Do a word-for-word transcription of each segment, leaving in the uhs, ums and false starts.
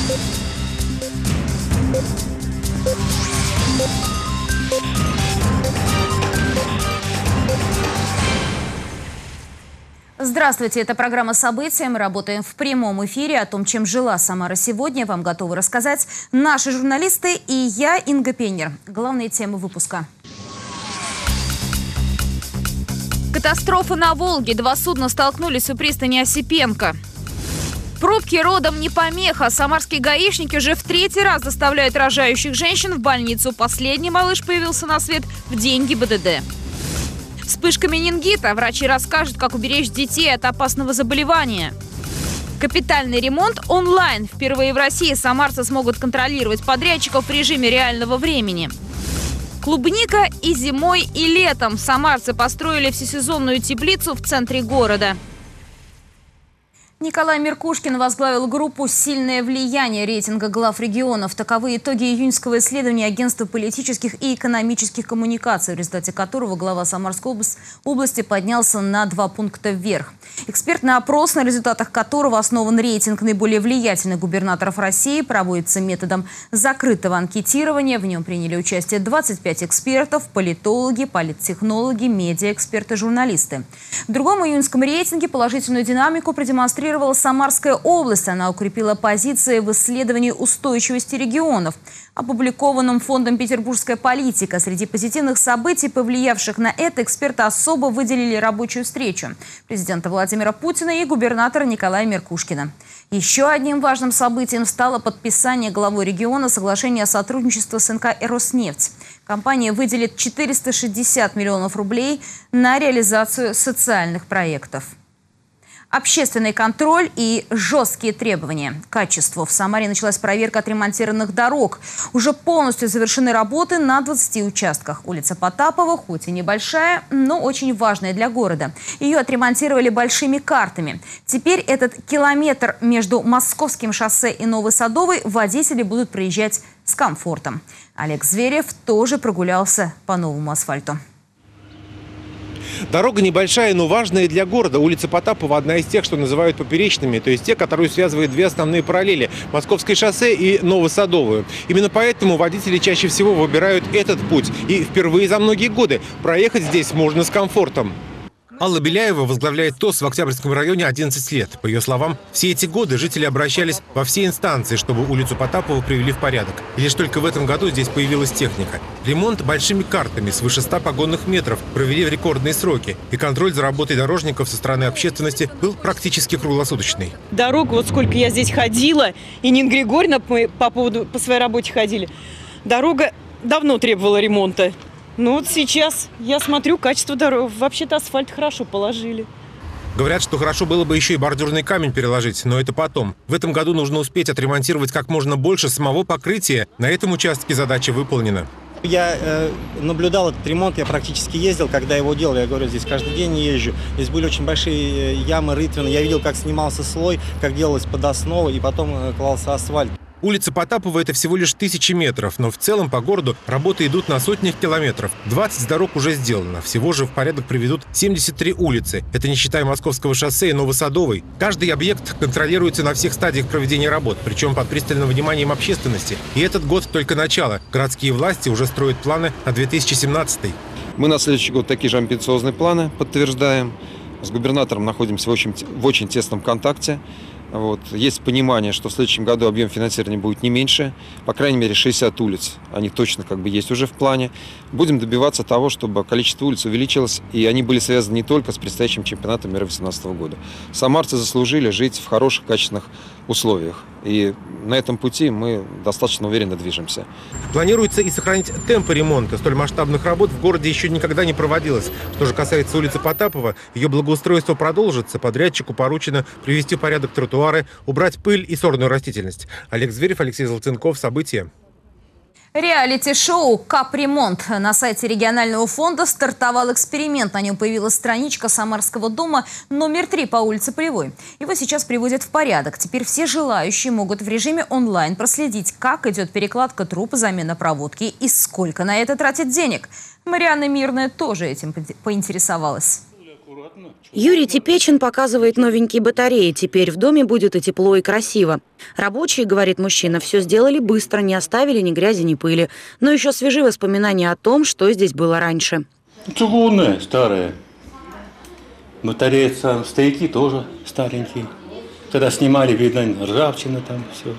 Здравствуйте, это программа «События». Мы работаем в прямом эфире. О том, чем жила Самара сегодня, вам готовы рассказать наши журналисты и я, Инга Пенер. Главные темы выпуска. Катастрофа на Волге. Два судна столкнулись у пристани Осипенко. Пробки родом не помеха. Самарские гаишники уже в третий раз доставляют рожающих женщин в больницу. Последний малыш появился на свет в день ГИБДД. Вспышка менингита. Врачи расскажут, как уберечь детей от опасного заболевания. Капитальный ремонт онлайн. Впервые в России самарцы смогут контролировать подрядчиков в режиме реального времени. Клубника и зимой, и летом. Самарцы построили всесезонную теплицу в центре города. Николай Меркушкин возглавил группу «Сильное влияние» рейтинга глав регионов. Таковы итоги июньского исследования Агентства политических и экономических коммуникаций, в результате которого глава Самарской области поднялся на два пункта вверх. Экспертный опрос, на результатах которого основан рейтинг наиболее влиятельных губернаторов России, проводится методом закрытого анкетирования. В нем приняли участие двадцать пять экспертов, политологи, политтехнологи, медиаэксперты, журналисты. В другом июньском рейтинге положительную динамику продемонстрировала Самарская область. Она укрепила позиции в исследовании устойчивости регионов, опубликованном фондом «Петербургская политика». Среди позитивных событий, повлиявших на это, эксперты особо выделили рабочую встречу президента Владимира Путина и губернатора Николая Меркушкина. Еще одним важным событием стало подписание главой региона соглашения о сотрудничестве с эн ка «Роснефть». Компания выделит четыреста шестьдесят миллионов рублей на реализацию социальных проектов. Общественный контроль и жесткие требования к качеству. В Самаре началась проверка отремонтированных дорог. Уже полностью завершены работы на двадцати участках. Улица Потапова, хоть и небольшая, но очень важная для города. Ее отремонтировали большими картами. Теперь этот километр между Московским шоссе и Новой Садовой водители будут проезжать с комфортом. Олег Зверев тоже прогулялся по новому асфальту. Дорога небольшая, но важная для города. Улица Потапова – одна из тех, что называют поперечными, то есть те, которые связывают две основные параллели – Московское шоссе и Новосадовую. Именно поэтому водители чаще всего выбирают этот путь. И впервые за многие годы проехать здесь можно с комфортом. Алла Беляева возглавляет ТОС в Октябрьском районе одиннадцать лет. По ее словам, все эти годы жители обращались во все инстанции, чтобы улицу Потапова привели в порядок. И лишь только в этом году здесь появилась техника. Ремонт большими картами свыше ста погонных метров провели в рекордные сроки. И контроль за работой дорожников со стороны общественности был практически круглосуточный. Дорога, вот сколько я здесь ходила, и Нина Григорьевна по, по поводу по своей работе ходили. Дорога давно требовала ремонта. Ну вот сейчас я смотрю, качество дорог. Вообще-то асфальт хорошо положили. Говорят, что хорошо было бы еще и бордюрный камень переложить, но это потом. В этом году нужно успеть отремонтировать как можно больше самого покрытия. На этом участке задача выполнена. Я э, наблюдал этот ремонт, я практически ездил, когда его делали. Я говорю, здесь каждый день езжу. Здесь были очень большие ямы, рытвины. Я видел, как снимался слой, как делалась подоснова, и потом э, клался асфальт. Улица Потапова – это всего лишь тысячи метров, но в целом по городу работы идут на сотнях километров. двадцать дорог уже сделано. Всего же в порядок приведут семьдесят три улицы. Это не считая Московского шоссе и Новосадовой. Каждый объект контролируется на всех стадиях проведения работ, причем под пристальным вниманием общественности. И этот год только начало. Городские власти уже строят планы на две тысячи семнадцатый. Мы на следующий год такие же амбициозные планы подтверждаем. С губернатором находимся в очень, в очень тесном контакте. Вот. Есть понимание, что в следующем году объем финансирования будет не меньше, по крайней мере шестьдесят улиц, они точно как бы есть уже в плане. Будем добиваться того, чтобы количество улиц увеличилось, и они были связаны не только с предстоящим чемпионатом мира две тысячи восемнадцатого года. Самарцы заслужили жить в хороших, качественных условиях, и на этом пути мы достаточно уверенно движемся. Планируется и сохранить темпы ремонта. Столь масштабных работ в городе еще никогда не проводилось. Что же касается улицы Потапова, ее благоустройство продолжится. Подрядчику поручено привести в порядок тротуары, убрать пыль и сорную растительность. Олег Зверев, Алексей Золотенков. События. Реалити-шоу «Капремонт». На сайте регионального фонда стартовал эксперимент. На нем появилась страничка Самарского дома номер три по улице Полевой. Его сейчас приводят в порядок. Теперь все желающие могут в режиме онлайн проследить, как идет перекладка труб, замена проводки и сколько на это тратит денег. Марианна Мирная тоже этим поинтересовалась. Юрий Типечин показывает новенькие батареи. Теперь в доме будет и тепло, и красиво. Рабочие, говорит мужчина, все сделали быстро, не оставили ни грязи, ни пыли. Но еще свежи воспоминания о том, что здесь было раньше. Чугунная, старая. Батареи, стояки тоже старенькие. Когда снимали, видно, ржавчина там, все.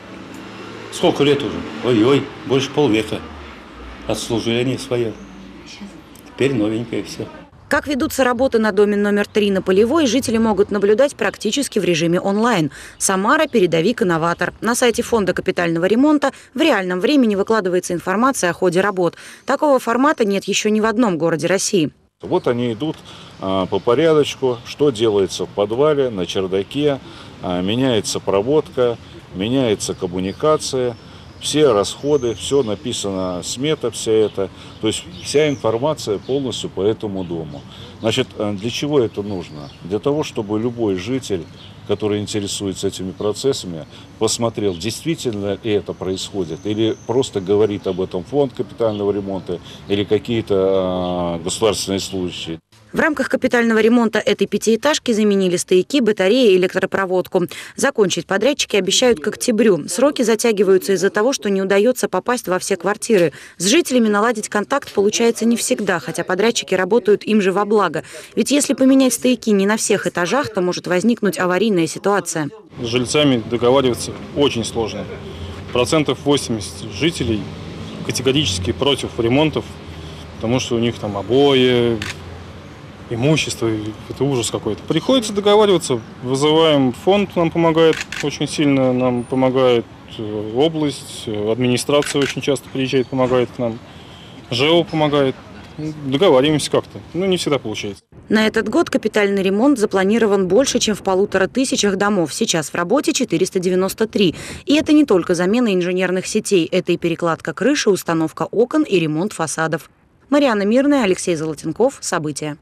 Сколько лет уже? Ой-ой, больше полвека. Отслужение свое. Теперь новенькое все. Как ведутся работы на доме номер три на Полевой, жители могут наблюдать практически в режиме онлайн. Самара – передовик и новатор. На сайте Фонда капитального ремонта в реальном времени выкладывается информация о ходе работ. Такого формата нет еще ни в одном городе России. Вот они идут а, по порядочку, что делается в подвале, на чердаке, а, меняется проводка, меняется коммуникация. Все расходы, все написано, смета вся эта, то есть вся информация полностью по этому дому. Значит, для чего это нужно? Для того, чтобы любой житель, который интересуется этими процессами, посмотрел, действительно ли это происходит, или просто говорит об этом фонд капитального ремонта, или какие-то государственные служащие. В рамках капитального ремонта этой пятиэтажки заменили стояки, батареи и электропроводку. Закончить подрядчики обещают к октябрю. Сроки затягиваются из-за того, что не удается попасть во все квартиры. С жителями наладить контакт получается не всегда, хотя подрядчики работают им же во благо. Ведь если поменять стояки не на всех этажах, то может возникнуть аварийная ситуация. С жильцами договариваться очень сложно. Процентов восемьдесят жителей категорически против ремонтов, потому что у них там обои, имущество, это ужас какой-то. Приходится договариваться, вызываем фонд, нам помогает очень сильно, нам помогает область, администрация очень часто приезжает, помогает к нам, ЖЭО помогает. Договариваемся как-то, но не всегда получается. На этот год капитальный ремонт запланирован больше, чем в полутора тысячах домов. Сейчас в работе четыреста девяносто три. И это не только замена инженерных сетей, это и перекладка крыши, установка окон и ремонт фасадов. Марьяна Мирная, Алексей Золотенков. События.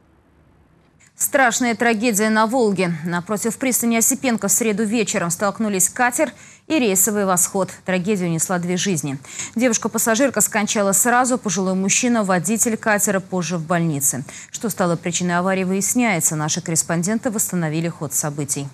Страшная трагедия на Волге. Напротив пристани Осипенко в среду вечером столкнулись катер и рейсовый «Восход». Трагедия унесла две жизни. Девушка-пассажирка скончалась сразу, пожилой мужчина, водитель катера, позже в больнице. Что стало причиной аварии, выясняется. Наши корреспонденты восстановили ход событий.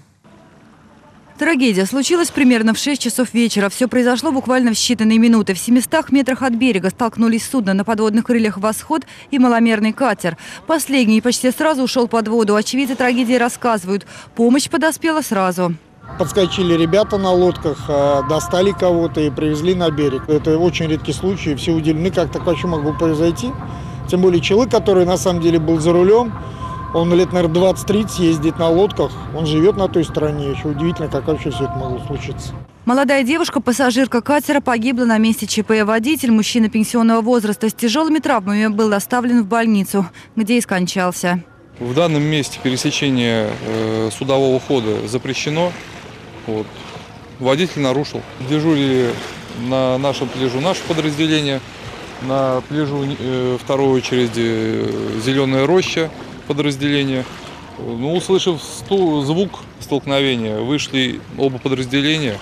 Трагедия случилась примерно в шесть часов вечера. Все произошло буквально в считанные минуты. В семистах метрах от берега столкнулись судно на подводных крыльях «Восход» и маломерный катер. Последний почти сразу ушел под воду. Очевидцы трагедии рассказывают, помощь подоспела сразу. Подскочили ребята на лодках, достали кого-то и привезли на берег. Это очень редкий случай, все удивлены, как так вообще могло произойти. Тем более человек, который на самом деле был за рулем, он лет, наверное, двадцать-тридцать ездит на лодках, он живет на той стороне. Еще удивительно, как вообще все это могло случиться. Молодая девушка, пассажирка катера, погибла на месте ЧП. Водитель, мужчина пенсионного возраста, с тяжелыми травмами был доставлен в больницу, где и скончался. В данном месте пересечение э, судового хода запрещено. Вот. Водитель нарушил. Дежурили на нашем пляжу наше подразделение, на пляжу э, второй очереди э, «Зеленая роща» подразделение. Ну, услышав сту, звук столкновения, вышли оба подразделения.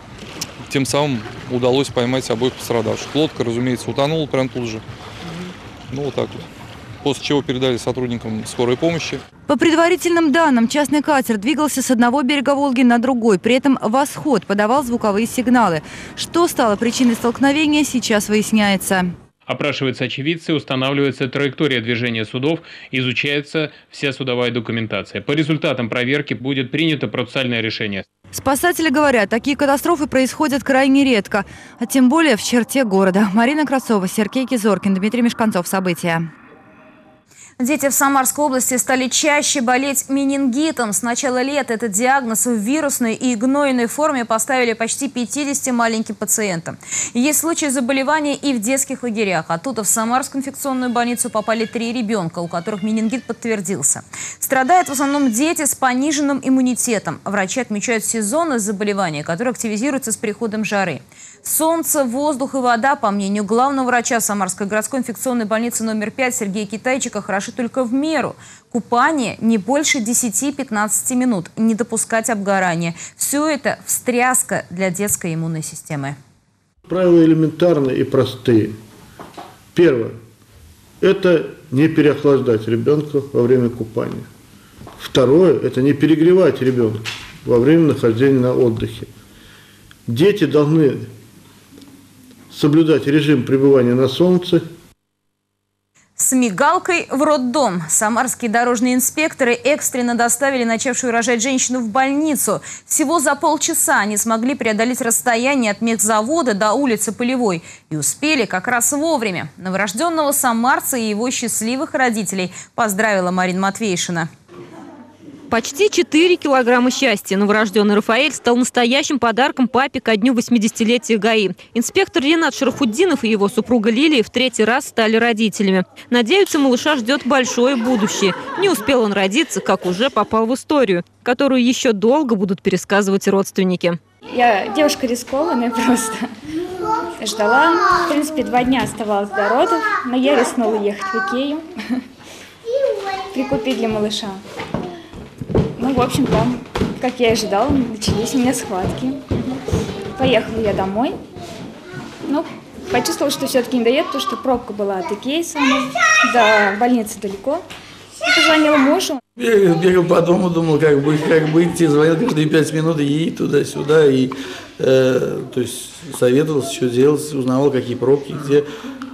Тем самым удалось поймать обоих пострадавших. Лодка, разумеется, утонула прямо тут же. Ну, вот так вот. После чего передали сотрудникам скорой помощи. По предварительным данным, частный катер двигался с одного берега Волги на другой. При этом «Восход» подавал звуковые сигналы. Что стало причиной столкновения, сейчас выясняется. Опрашиваются очевидцы, устанавливается траектория движения судов, изучается вся судовая документация. По результатам проверки будет принято процессуальное решение. Спасатели говорят, такие катастрофы происходят крайне редко, а тем более в черте города. Марина Красова, Сергей Кизоркин, Дмитрий Мешканцов. События. Дети в Самарской области стали чаще болеть менингитом. С начала лета этот диагноз в вирусной и гнойной форме поставили почти пятидесяти маленьким пациентам. Есть случаи заболевания и в детских лагерях. Оттуда в Самарскую инфекционную больницу попали три ребенка, у которых менингит подтвердился. Страдают в основном дети с пониженным иммунитетом. Врачи отмечают сезонность заболевания, которое активизируется с приходом жары. Солнце, воздух и вода, по мнению главного врача Самарской городской инфекционной больницы номер пять Сергея Китайчика, хороши только в меру. Купание не больше десяти-пятнадцати минут, не допускать обгорания. Все это встряска для детской иммунной системы. Правила элементарные и простые. Первое. Это не переохлаждать ребенка во время купания. Второе – это не перегревать ребенка во время нахождения на отдыхе. Дети должны соблюдать режим пребывания на солнце. С мигалкой в роддом. Самарские дорожные инспекторы экстренно доставили начавшую рожать женщину в больницу. Всего за полчаса они смогли преодолеть расстояние от мехзавода до улицы Полевой. И успели как раз вовремя. Новорожденного самарца и его счастливых родителей поздравила Марина Матвейшина. Почти четыре килограмма счастья. Новорожденный Рафаэль стал настоящим подарком папе ко дню восьмидесятилетия ГАИ. Инспектор Ренат Шарафуддинов и его супруга Лилия в третий раз стали родителями. Надеются, малыша ждет большое будущее. Не успел он родиться, как уже попал в историю, которую еще долго будут пересказывать родственники. Я девушка рискованная просто. Ждала. В принципе, два дня оставалось до родов, но я рискнула ехать в Икею, прикупить для малыша. Ну, в общем, там, как я и ожидала, начались у меня схватки. Поехала я домой. Ну, почувствовала, что все-таки не доеду, потому что пробка была от Икеи самой, до больницы далеко. И позвонила мужу. Бегал, бегал по дому, думал, как быть, как быть. И звонил каждые пять минут, и туда-сюда. И, э, то есть, советовался, что делать, узнавал, какие пробки, где.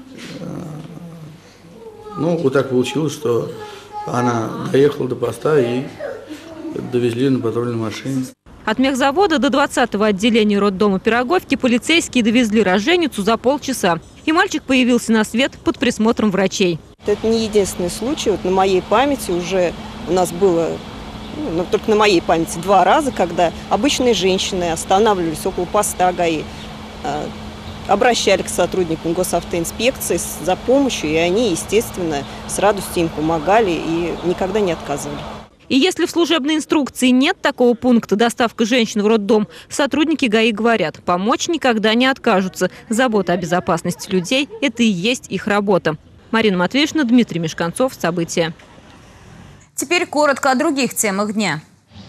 Ну, вот так получилось, что она доехала до поста и довезли на патрульной машине. От мехзавода до двадцатого отделения роддома Пироговки полицейские довезли роженицу за полчаса. И мальчик появился на свет под присмотром врачей. Это не единственный случай. Вот на моей памяти уже у нас было, ну, только на моей памяти, два раза, когда обычные женщины останавливались около поста ГАИ, обращались к сотрудникам госавтоинспекции за помощью, и они, естественно, с радостью им помогали и никогда не отказывали. И если в служебной инструкции нет такого пункта «доставка женщин в роддом», сотрудники ГАИ говорят, помочь никогда не откажутся. Забота о безопасности людей – это и есть их работа. Марина Матвейшина, Дмитрий Мешканцов. События. Теперь коротко о других темах дня.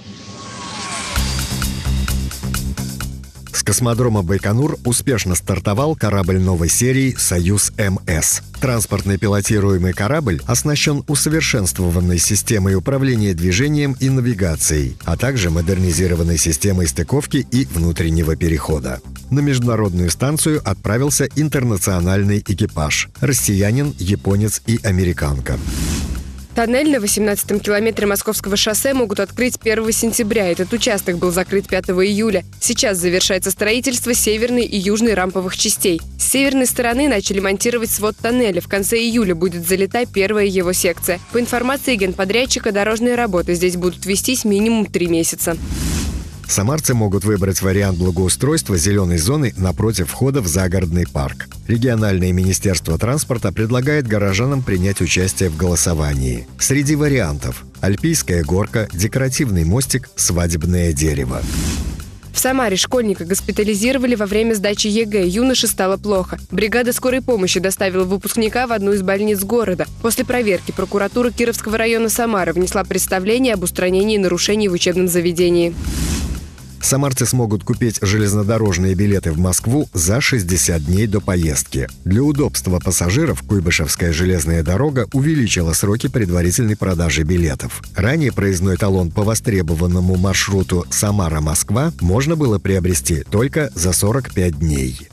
С космодрома Байконур успешно стартовал корабль новой серии «Союз-МС». Транспортный пилотируемый корабль оснащен усовершенствованной системой управления движением и навигацией, а также модернизированной системой стыковки и внутреннего перехода. На международную станцию отправился интернациональный экипаж – россиянин, японец и американка. Тоннель на восемнадцатом километре Московского шоссе могут открыть первого сентября. Этот участок был закрыт пятого июля. Сейчас завершается строительство северной и южной рамповых частей. С северной стороны начали монтировать свод тоннеля. В конце июля будет залита первая его секция. По информации генподрядчика, дорожные работы здесь будут вестись минимум три месяца. Самарцы могут выбрать вариант благоустройства зеленой зоны напротив входа в загородный парк. Региональное министерство транспорта предлагает горожанам принять участие в голосовании. Среди вариантов – альпийская горка, декоративный мостик, свадебное дерево. В Самаре школьника госпитализировали во время сдачи ЕГЭ. Юноше стало плохо. Бригада скорой помощи доставила выпускника в одну из больниц города. После проверки прокуратура Кировского района Самары внесла представление об устранении нарушений в учебном заведении. Самарцы смогут купить железнодорожные билеты в Москву за шестьдесят дней до поездки. Для удобства пассажиров Куйбышевская железная дорога увеличила сроки предварительной продажи билетов. Ранее проездной талон по востребованному маршруту Самара-Москва можно было приобрести только за сорок пять дней.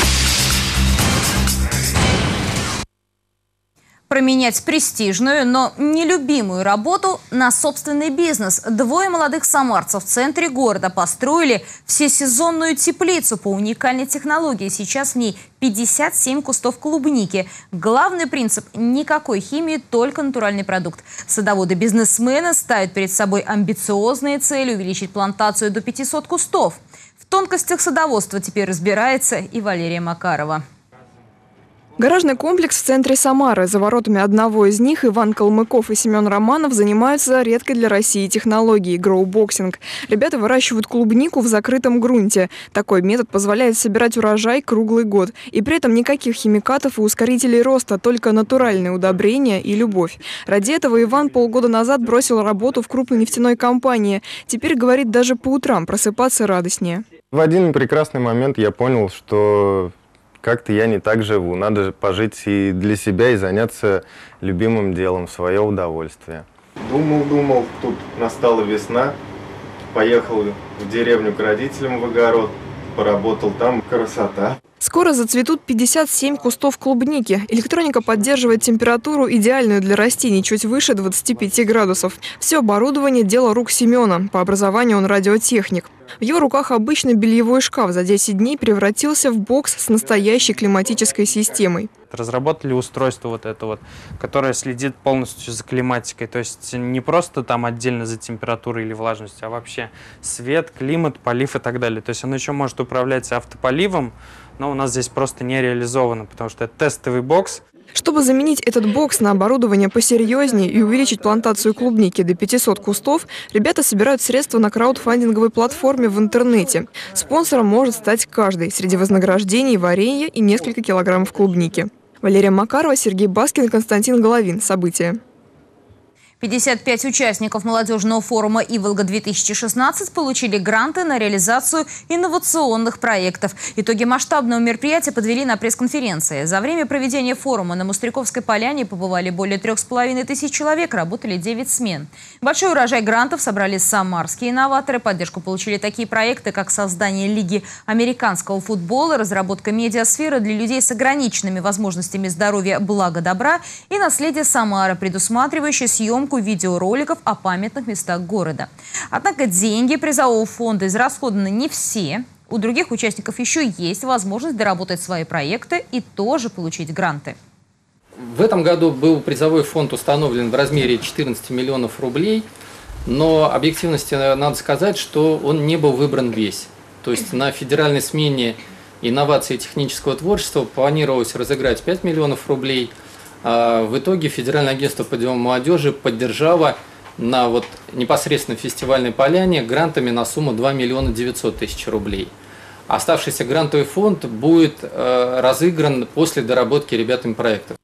Променять престижную, но нелюбимую работу на собственный бизнес. Двое молодых самарцев в центре города построили всесезонную теплицу по уникальной технологии. Сейчас в ней пятьдесят семь кустов клубники. Главный принцип – никакой химии, только натуральный продукт. Садоводы-бизнесмены ставят перед собой амбициозные цели – увеличить плантацию до пятисот кустов. В тонкостях садоводства теперь разбирается и Валерия Макарова. Гаражный комплекс в центре Самары. За воротами одного из них Иван Калмыков и Семен Романов занимаются редкой для России технологией – гроубоксинг. Ребята выращивают клубнику в закрытом грунте. Такой метод позволяет собирать урожай круглый год. И при этом никаких химикатов и ускорителей роста, только натуральные удобрения и любовь. Ради этого Иван полгода назад бросил работу в крупной нефтяной компании. Теперь, говорит, даже по утрам просыпаться радостнее. В один прекрасный момент я понял, что как-то я не так живу. Надо пожить и для себя, и заняться любимым делом, в свое удовольствие. Думал, думал, тут настала весна, поехал в деревню к родителям в огород, поработал там, красота. Скоро зацветут пятьдесят семь кустов клубники. Электроника поддерживает температуру, идеальную для растений, чуть выше двадцати пяти градусов. Все оборудование – дело рук Семена. По образованию он радиотехник. В его руках обычный бельевой шкаф за десять дней превратился в бокс с настоящей климатической системой. Разработали устройство вот это вот, которое следит полностью за климатикой. То есть не просто там отдельно за температурой или влажностью, а вообще свет, климат, полив и так далее. То есть оно еще может управлять автополивом, но у нас здесь просто не реализовано, потому что это тестовый бокс. Чтобы заменить этот бокс на оборудование посерьезнее и увеличить плантацию клубники до пятисот кустов, ребята собирают средства на краудфандинговой платформе в интернете. Спонсором может стать каждый. Среди вознаграждений варенье и несколько килограммов клубники. Валерия Макарова, Сергей Баскин, Константин Головин. События. пятьдесят пять участников молодежного форума «Иволга-две тысячи шестнадцать» получили гранты на реализацию инновационных проектов. Итоги масштабного мероприятия подвели на пресс-конференции. За время проведения форума на Мустряковской поляне побывали более трех с половиной тысяч человек, работали девять смен. Большой урожай грантов собрали самарские инноваторы. Поддержку получили такие проекты, как создание Лиги американского футбола, разработка медиасферы для людей с ограниченными возможностями здоровья «Благо добра» и наследие Самары, предусматривающее съемку видеороликов о памятных местах города. Однако деньги призового фонда израсходованы не все. У других участников еще есть возможность доработать свои проекты и тоже получить гранты. В этом году был призовой фонд установлен в размере четырнадцати миллионов рублей, но объективности надо сказать, что он не был выбран весь. То есть на федеральной смене инноваций и технического творчества планировалось разыграть пять миллионов рублей. В итоге Федеральное агентство по делам молодежи поддержало на вот непосредственно фестивальной поляне грантами на сумму два миллиона девятьсот тысяч рублей. Оставшийся грантовый фонд будет э, разыгран после доработки ребятами проектов.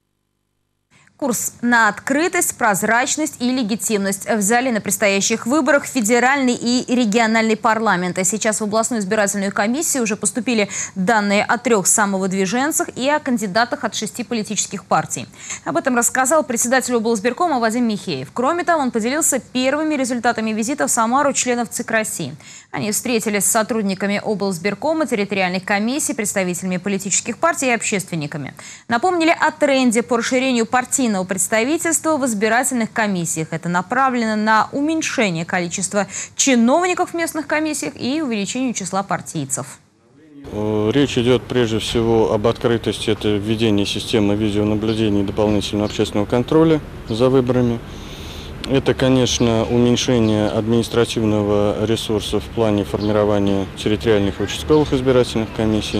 Курс на открытость, прозрачность и легитимность взяли на предстоящих выборах федеральный и региональный парламенты. Сейчас в областную избирательную комиссию уже поступили данные о трех самовыдвиженцах и о кандидатах от шести политических партий. Об этом рассказал председатель облсбиркома Вадим Михеев. Кроме того, он поделился первыми результатами визита в Самару членов ЦИК России. Они встретились с сотрудниками облсбиркома, территориальных комиссий, представителями политических партий и общественниками. Напомнили о тренде по расширению партийного представительства в избирательных комиссиях. Это направлено на уменьшение количества чиновников в местных комиссиях и увеличению числа партийцев. Речь идет прежде всего об открытости, это введение системы видеонаблюдения и дополнительного общественного контроля за выборами. Это, конечно, уменьшение административного ресурса в плане формирования территориальных и участковых избирательных комиссий.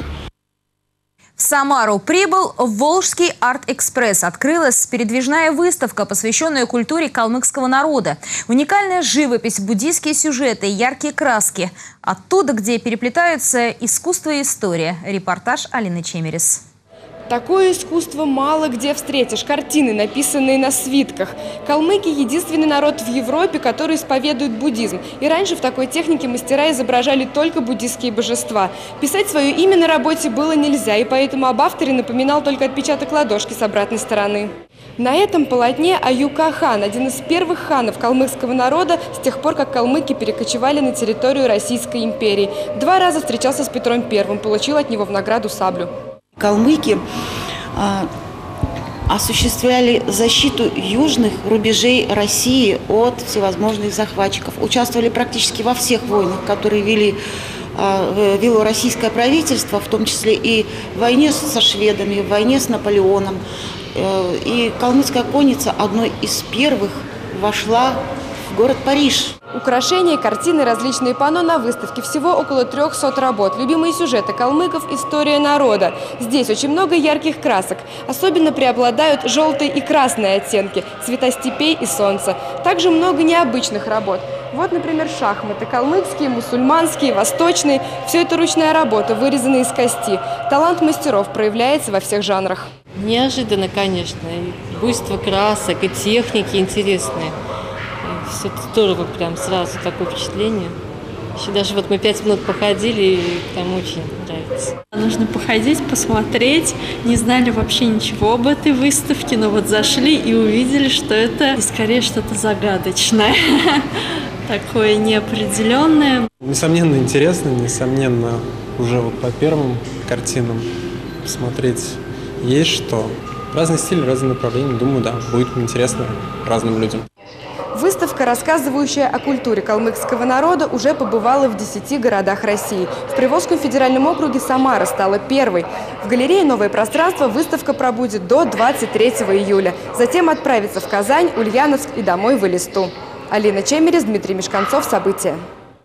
В Самару прибыл Волжский арт-экспресс. Открылась передвижная выставка, посвященная культуре калмыцкого народа. Уникальная живопись, буддийские сюжеты, яркие краски. Оттуда, где переплетаются искусство и история. Репортаж Алины Чемерис. Такое искусство мало где встретишь. Картины, написанные на свитках. Калмыки – единственный народ в Европе, который исповедует буддизм. И раньше в такой технике мастера изображали только буддийские божества. Писать свое имя на работе было нельзя, и поэтому об авторе напоминал только отпечаток ладошки с обратной стороны. На этом полотне Аюка хан, один из первых ханов калмыцкого народа с тех пор, как калмыки перекочевали на территорию Российской империи. Два раза встречался с Петром Первым, получил от него в награду саблю. Калмыки а, осуществляли защиту южных рубежей России от всевозможных захватчиков. Участвовали практически во всех войнах, которые вели, а, вело российское правительство, в том числе и в войне со шведами, в войне с Наполеоном. И калмыцкая конница одной из первых вошла в город Париж. Украшения, картины, различные панно на выставке. Всего около трехсот работ. Любимые сюжеты калмыков – история народа. Здесь очень много ярких красок. Особенно преобладают желтые и красные оттенки, цвета степей и солнца. Также много необычных работ. Вот, например, шахматы. Калмыцкие, мусульманские, восточные. Все это ручная работа, вырезанная из кости. Талант мастеров проявляется во всех жанрах. Неожиданно, конечно. И буйство красок, и техники интересные. Все здорово, прям сразу такое впечатление. Еще даже вот мы пять минут походили, и там очень нравится. Нужно походить, посмотреть. Не знали вообще ничего об этой выставке, но вот зашли и увидели, что это скорее что-то загадочное, такое неопределенное. Несомненно, интересно, несомненно, уже вот по первым картинам смотреть есть что. Разный стиль, разные направления. Думаю, да, будет интересно разным людям. Выставка, рассказывающая о культуре калмыцкого народа, уже побывала в десяти городах России. В Приволжском федеральном округе Самара стала первой. В галерее «Новое пространство» выставка пробудет до двадцать третьего июля. Затем отправится в Казань, Ульяновск и домой в Элисту. Алина Чемерис, Дмитрий Мешканцов. События.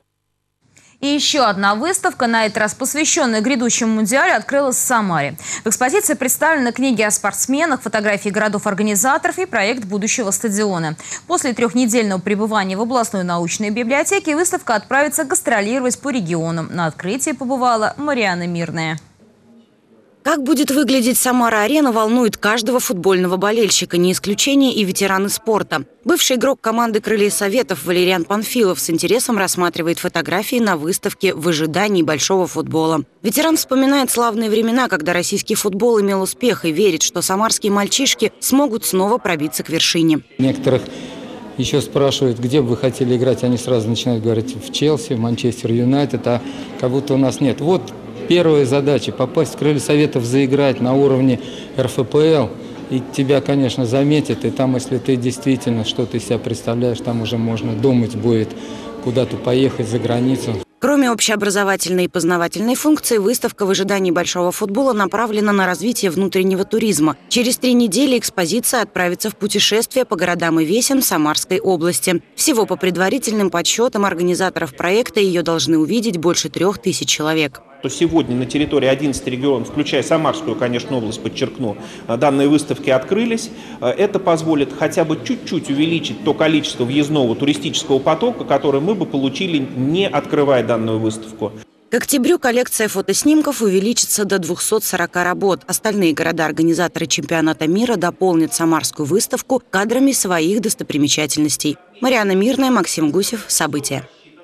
И еще одна выставка, на этот раз посвященная грядущему мундиалю, открылась в Самаре. В экспозиции представлены книги о спортсменах, фотографии городов-организаторов и проект будущего стадиона. После трехнедельного пребывания в областной научной библиотеке выставка отправится гастролировать по регионам. На открытии побывала Марианна Мирная. Как будет выглядеть Самара-арена, волнует каждого футбольного болельщика, не исключение и ветераны спорта. Бывший игрок команды «Крылья Советов» Валериан Панфилов с интересом рассматривает фотографии на выставке в ожидании большого футбола. Ветеран вспоминает славные времена, когда российский футбол имел успех, и верит, что самарские мальчишки смогут снова пробиться к вершине. Некоторых еще спрашивают, где бы вы хотели играть, они сразу начинают говорить в Челси, в Манчестер Юнайтед, а как будто у нас нет. Вот первая задача – попасть в «Крылья Советов», заиграть на уровне эр эф пэ эл. И тебя, конечно, заметят. И там, если ты действительно что-то из себя представляешь, там уже можно думать будет, куда-то поехать за границу. Кроме общеобразовательной и познавательной функции, выставка в ожидании большого футбола направлена на развитие внутреннего туризма. Через три недели экспозиция отправится в путешествие по городам и весям Самарской области. Всего по предварительным подсчетам организаторов проекта ее должны увидеть больше трех тысяч человек. То сегодня на территории одиннадцати регионов, включая Самарскую, конечно, область, подчеркну, данные выставки открылись. Это позволит хотя бы чуть-чуть увеличить то количество въездного туристического потока, который мы бы получили, не открывая данную выставку. К октябрю коллекция фотоснимков увеличится до двухсот сорока работ. Остальные города-организаторы чемпионата мира дополнят Самарскую выставку кадрами своих достопримечательностей. Марианна Мирная, Максим Гусев. События.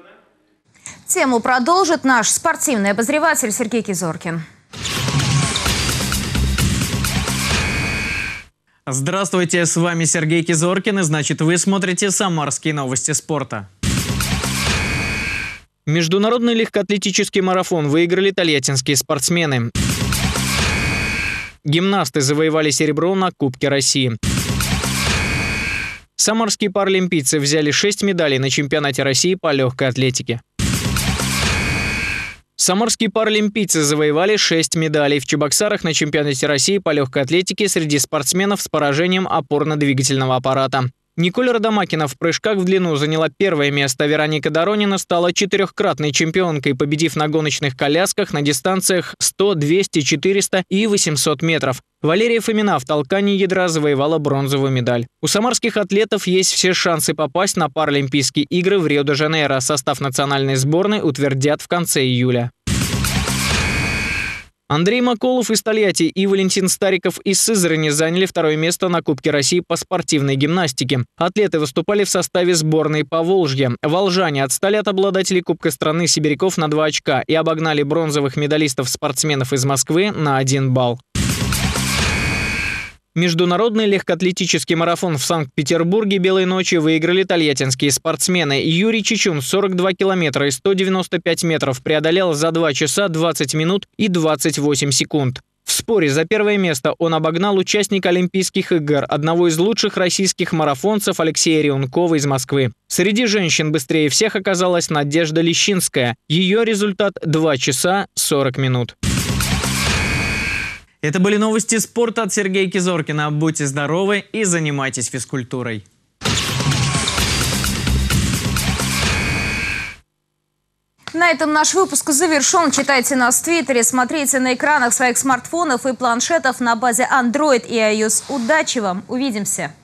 Тему продолжит наш спортивный обозреватель Сергей Кизоркин. Здравствуйте, с вами Сергей Кизоркин, и значит, вы смотрите «Самарские новости спорта». Международный легкоатлетический марафон выиграли тольяттинские спортсмены. Гимнасты завоевали серебро на Кубке России. Самарские паралимпийцы взяли шесть медалей на чемпионате России по легкой атлетике. Самарские паралимпийцы завоевали шесть медалей в Чебоксарах на чемпионате России по легкой атлетике среди спортсменов с поражением опорно-двигательного аппарата. Николь Родомакина в прыжках в длину заняла первое место. Вероника Доронина стала четырехкратной чемпионкой, победив на гоночных колясках на дистанциях сто, двести, четыреста и восемьсот метров. Валерия Фомина в толкании ядра завоевала бронзовую медаль. У самарских атлетов есть все шансы попасть на Паралимпийские игры в Рио-де-Жанейро. Состав национальной сборной утвердят в конце июля. Андрей Маколов из Тольятти и Валентин Стариков из Сызрани заняли второе место на Кубке России по спортивной гимнастике. Атлеты выступали в составе сборной Поволжья. Волжане отстали от обладателей Кубка страны сибиряков на два очка и обогнали бронзовых медалистов-спортсменов из Москвы на один балл. Международный легкоатлетический марафон в Санкт-Петербурге белой ночью выиграли тольяттинские спортсмены. Юрий Чечун сорок два километра и сто девяносто пять метров преодолел за два часа двадцать минут и двадцать восемь секунд. В споре за первое место он обогнал участника Олимпийских игр, одного из лучших российских марафонцев Алексея Рионкова из Москвы. Среди женщин быстрее всех оказалась Надежда Лещинская. Ее результат два часа сорок минут. Это были новости спорта от Сергея Кизоркина. Будьте здоровы и занимайтесь физкультурой. На этом наш выпуск завершен. Читайте нас в Твиттере, смотрите на экранах своих смартфонов и планшетов на базе Android и iOS. Удачи вам! Увидимся!